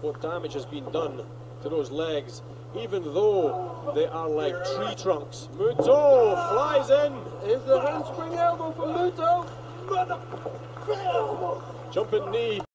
what damage has been done to those legs, even though they are like tree trunks. Muto flies in. Is the handspring elbow for Muto? Jumping knee.